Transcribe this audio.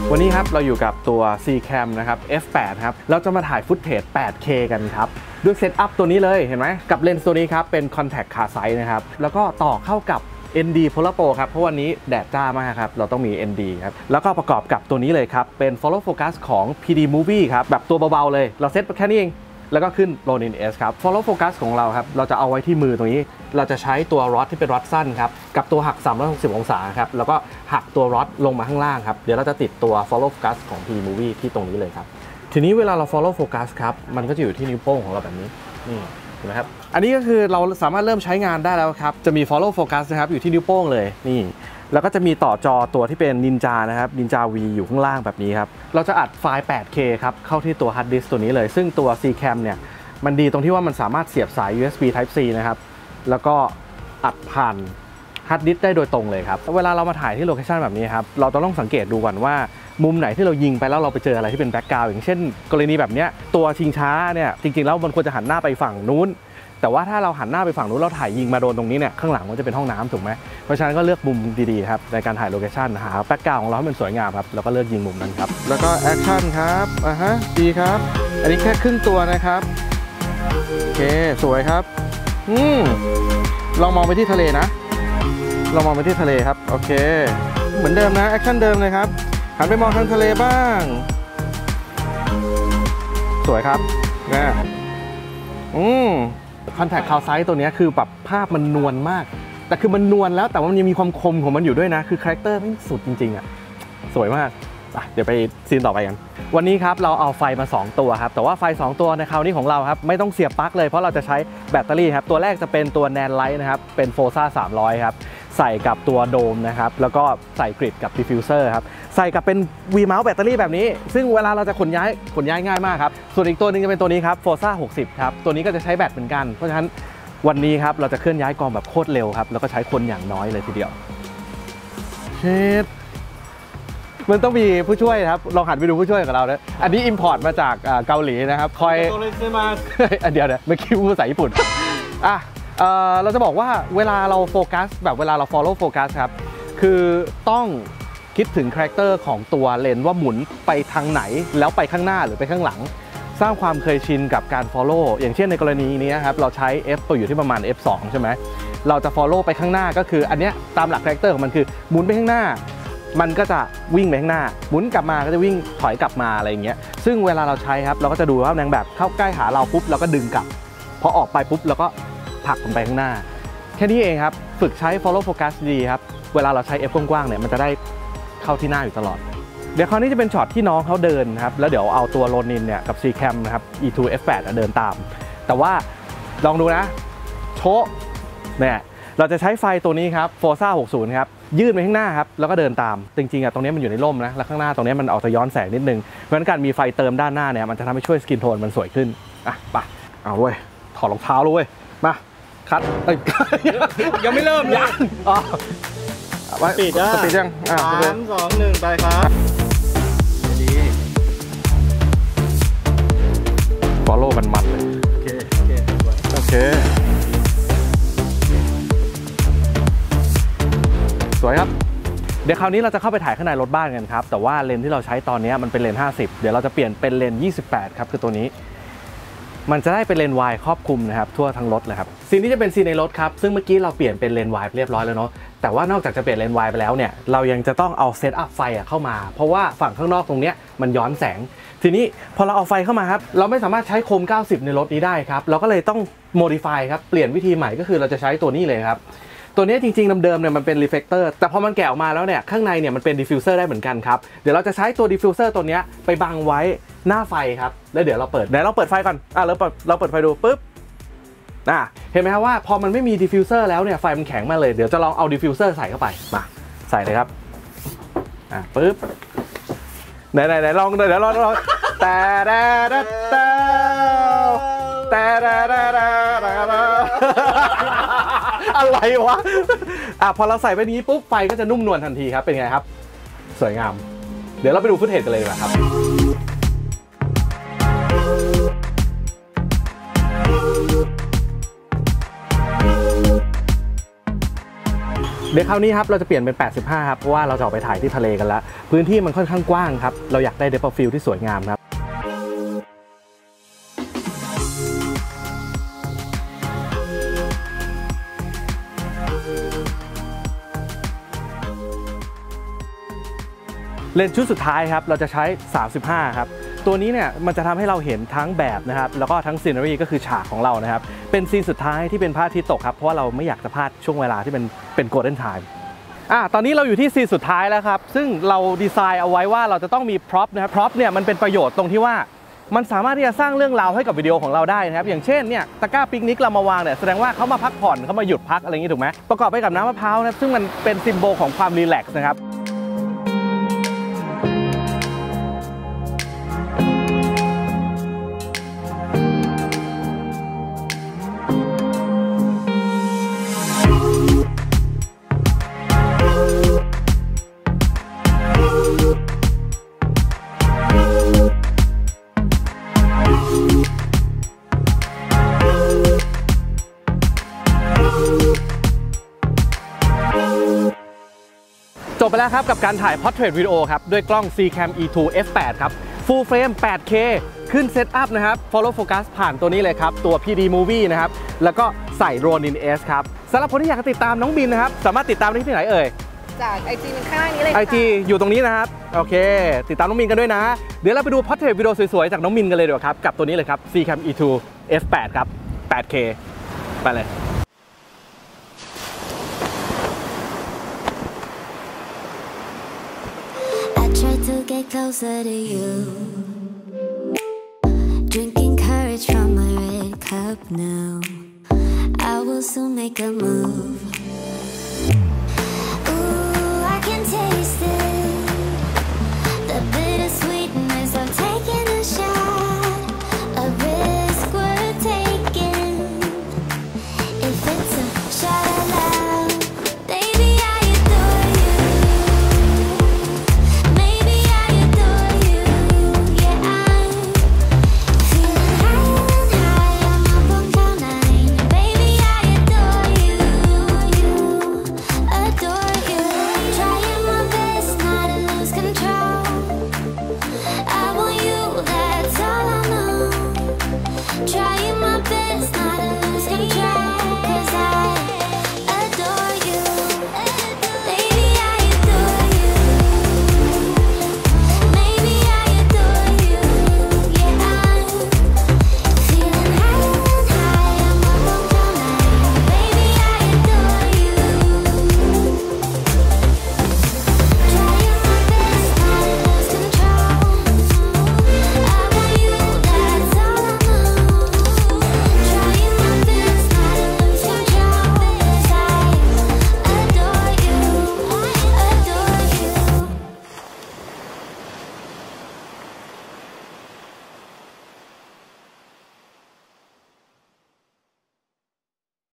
วันนี้ครับเราอยู่กับตัว C-Cam นะครับ F8 ครับเราจะมาถ่ายฟุตเทจ 8K กันครับด้วยเซตอัพตัวนี้เลยเห็นไหมกับเลนส์ตัวนี้ครับเป็น Contact Car Size นะครับแล้วก็ต่อเข้ากับ ND Polar Pro ครับเพราะวันนี้แดดจ้ามากครับเราต้องมี ND ครับแล้วก็ประกอบกับตัวนี้เลยครับเป็น Follow Focus ของ PD Movie ครับแบบตัวเบาๆเลยเราเซตแค่นี้เองแล้วก็ขึ้น Ronin S ครับ Follow Focus ของเราครับเราจะเอาไว้ที่มือตรงนี้เราจะใช้ตัวรอดที่เป็นรอดสั้นครับกับตัวหัก360องศาครับแล้วก็หักตัวรอดลงมาข้างล่างครับเดี๋ยวเราจะติดตัว Follow Focus ของ PD Movie ที่ตรงนี้เลยครับทีนี้เวลาเรา Follow Focus ครับมันก็จะอยู่ที่นิ้วโป้งของเราแบบนี้นี่เห็นไหมครับอันนี้ก็คือเราสามารถเริ่มใช้งานได้แล้วครับจะมี Follow Focus นะครับอยู่ที่นิ้วโป้งเลยนี่แล้วก็จะมีต่อจอตัวที่เป็น Ninja นะครับ Ninja V อยู่ข้างล่างแบบนี้ครับเราจะอัดไฟล์ 8K ครับเข้าที่ตัว Hard Disk ตัวนี้เลยซึ่งตัว C-Cam เนี่ยมันดีตรงที่ว่ามันสามารถเสียบสาย USB Type C นะครับแล้วก็อัดผ่านฮาร์ดดิสก์ได้โดยตรงเลยครับเวลาเรามาถ่ายที่โลเคชันแบบนี้ครับเราต้องสังเกตดูก่อนว่ามุมไหนที่เรายิงไปแล้วเราไปเจออะไรที่เป็นแบ็กกราวด์อย่างเช่นกรณีแบบนี้ตัวชิงช้าเนี่ยจริงๆแล้วมันควรจะหันหน้าไปฝั่งนู้นแต่ว่าถ้าเราหันหน้าไปฝั่งนู้นเราถ่ายยิงมาโดนตรงนี้เนี่ยข้างหลังมันจะเป็นห้องน้ำถูกไหมเพราะฉะนั้นก็เลือกมุมดีๆครับในการถ่ายโลเคชั่นหาแบ็กกราวด์ของเราให้มันสวยงามครับแล้วก็เลือกยิงมุมนั้นครับแล้วก็แอคชั่นครับดีครับอันนี้แค่ครึ่งตัวนะครับโอเคสวยครับลองมองไปที่ทะเลนะลองมองไปที่ทะเลครับโอเคเหมือนเดิมนะแอคชั่นเดิมเลยครับหันไปมองทางทะเลบ้างสวยครับนะContact Car Size ตัวนี้คือแบบภาพมันนวลมากแต่คือมันนวลแล้วแต่ว่ามันยังมีความคมของมันอยู่ด้วยนะคือคาแรคเตอร์ไม่สุดจริงๆอ่ะสวยมากเดี๋ยวไปซีนต่อไปกันวันนี้ครับเราเอาไฟมา2ตัวครับแต่ว่าไฟ2ตัวในคราวนี้ของเราครับไม่ต้องเสียบปลั๊กเลยเพราะเราจะใช้แบตเตอรี่ครับตัวแรกจะเป็นตัว NAND Lite นะครับเป็น Forza 300ครับใส่กับตัวโดมนะครับแล้วก็ใส่กริดกับดิฟฟิวเซอร์ครับใส่กับเป็น V Mount แบตเตอรี่แบบนี้ซึ่งเวลาเราจะขนย้ายง่ายมากครับส่วนอีกตัวนึงจะเป็นตัวนี้ครับ Forza 60ครับตัวนี้ก็จะใช้แบตเหมือนกันเพราะฉะนั้นวันนี้ครับเราจะเคลื่อนย้ายกองแบบโคตรเร็วครับแล้วก็ใช้คนอย่างน้อยเลยทีเดียวเช็ดมันต้องมีผู้ช่วยครับลองหันไปดูผู้ช่วยของเรานะอันนี้อิมพอร์ตมาจากเกาหลีนะครับคอยเดี๋ยวเมื่อกี้พูดภาษาญี่ปุ่นเราจะบอกว่าเวลาเราโฟกัสแบบเวลาเรา follow focus ครับคือต้องคิดถึงคาแรคเตอร์ของตัวเลนส์ว่าหมุนไปทางไหนแล้วไปข้างหน้าหรือไปข้างหลังสร้างความเคยชินกับการ follow อย่างเช่นในกรณีนี้ครับเราใช้ f ตัวอยู่ที่ประมาณ f2 ใช่ไหมเราจะ follow ไปข้างหน้าก็คืออันเนี้ยตามหลักคาแรคเตอร์ของมันคือหมุนไปข้างหน้ามันก็จะวิ่งไปข้างหน้าหมุนกลับมาก็จะวิ่งถอยกลับมาอะไรอย่างเงี้ยซึ่งเวลาเราใช้ครับเราก็จะดูว่านางแบบเข้าใกล้หาเราปุ๊บเราก็ดึงกลับพอออกไปปุ๊บเราก็ผลักมันไปข้างหน้าแค่นี้เองครับฝึกใช้ follow focus ดีครับเวลาเราใช้ f กว้างๆเนี่ยมันจะได้เข้าที่หน้าอยู่ตลอดเดี๋ยวคราวนี้จะเป็นช็อตที่น้องเขาเดินครับแล้วเดี๋ยวเอาตัวโรนินเนี่ยกับ C-Cam นะครับ E2 F8 เดินตามแต่ว่าลองดูนะโชว์เนี่ยเราจะใช้ไฟตัวนี้ครับ Forza 60ครับยื่นไปข้างหน้าครับแล้วก็เดินตามจริงๆตรงนี้มันอยู่ในร่มนะแล้วข้างหน้าตรงนี้มันออกจะย้อนแสงนิดนึงเพราะฉะนั้นการมีไฟเติมด้านหน้าเนี่ยมันจะทำให้ช่วยสกินโทนมันสวยขึ้นไปเอาเว้ยถอดรองเท้าเลยเว้ยมาคัดยังไม่เริ่มยังปิดยัง3 2 1ไปครับดีฟอลโล่กันมันเลยโอเคสวยครับเดี๋ยวคราวนี้เราจะเข้าไปถ่ายข้างในรถบ้านกันครับแต่ว่าเลนส์ที่เราใช้ตอนนี้มันเป็นเลนส์50เดี๋ยวเราจะเปลี่ยนเป็นเลนส์28ครับคือตัวนี้มันจะได้เป็นเลนส์วายครอบคลุมนะครับทั่วทั้งรถเลยครับซีนนี้จะเป็นซีนในรถครับซึ่งเมื่อกี้เราเปลี่ยนเป็นเลนส์วายเรียบร้อยแล้วเนาะแต่ว่านอกจากจะเปลี่ยนเลนส์วายไปแล้วเนี่ยเรายังจะต้องเอาเซตอัพไฟเข้ามาเพราะว่าฝั่งข้างนอกตรงนี้มันย้อนแสงทีนี้พอเราเอาไฟเข้ามาครับเราไม่สามารถใช้โคม90ในรถนี้ได้ครับเราก็เลยต้องโมดิฟายครับเปลี่ยนวิธีใหม่ก็คือเราจะใช้ตัวนี้เลยครับตัวนี้จริงๆเดิมๆเนี่ยมันเป็นรีเฟล็กเตอร์แต่พอมันแกะออกมาแล้วเนี่ยข้างในเนี่ยมันเป็นดิฟฟิวเซอร์ได้เหมือนกันครับเดี๋ยวเราจะใช้ตัวดิฟฟิวเซอร์ตัวนี้ไปบังไว้หน้าไฟครับแล้วเดี๋ยวเราเปิดไฟก่อนเราเปิดไฟดูปุ๊บเห็นไหมครับว่าพอมันไม่มีดิฟฟิวเซอร์แล้วเนี่ยไฟมันแข็งมาเลยเดี๋ยวจะลองเอาดิฟฟิวเซอร์ใส่เข้าไปมาใส่เลยครับปุ๊บไหนลองเดี๋ยวลองแต่อะไรวะพอเราใส่ไปนี้ปุ๊บไฟก็จะนุ่มนวลทันทีครับเป็นไงครับสวยงามเดี๋ยวเราไปดูฟุตเทจกันเลยดีกว่าครับเดี๋ยวคราวนี้ครับเราจะเปลี่ยนเป็น85ครับเพราะว่าเราจะออกไปถ่ายที่ทะเลกันแล้วพื้นที่มันค่อนข้างกว้างครับเราอยากได้ depth of field ที่สวยงามครับเลนส์ชุดสุดท้ายครับเราจะใช้35ครับตัวนี้เนี่ยมันจะทำให้เราเห็นทั้งแบบนะครับแล้วก็ทั้งซีนารีก็คือฉากของเรานะครับเป็นซีนสุดท้ายที่เป็นพระอาทิตย์ตกครับเพราะว่าเราไม่อยากจะพลาดช่วงเวลาที่เป็นโกลเด้นไทม์ตอนนี้เราอยู่ที่ซีนสุดท้ายแล้วครับซึ่งเราดีไซน์เอาไว้ว่าเราจะต้องมีพร็อพนะครับพร็อพเนี่ยมันเป็นประโยชน์ตรงที่ว่ามันสามารถที่จะสร้างเรื่องราวให้กับวิดีโอของเราได้นะครับอย่างเช่นเนี่ยตะกร้าปิกนิกเรามาวางเนี่ยแสดงว่าเขามาพักผ่อนเขามาหยุดพักอะไรอย่างนี้ถูกไหมประกอบไปกับน้ำมะพร้าวนะซึ่งมันเป็นซิมโบลของความรีแลกซ์นะครับจบไปแล้วครับกับการถ่าย Portrait Video ครับด้วยกล้อง Cam E2 F8 ครับ Full Frame 8K ขึ้นเซตอัพนะครับ Follow Focus ผ่านตัวนี้เลยครับตัว PD Movie นะครับแล้วก็ใส่ Ronin S ครับสำหรับคนที่อยากติดตามน้องบินนะครับสามารถติดตามได้ที่ไหนเอ่ยจาก IG มันข้างนี้เลยค่ะ IG อยู่ตรงนี้นะครับโอเคติดตามน้องมินกันด้วยนะเดี๋ยวเราไปดู Portrait Video สวยๆจากน้องมินกันเลยดีกว่าครับกับตัวนี้เลยครับ Cam E2 F8 ครับ 8K ไปเลย To get closer to you, drinking courage from my red cup now. I will soon make a move.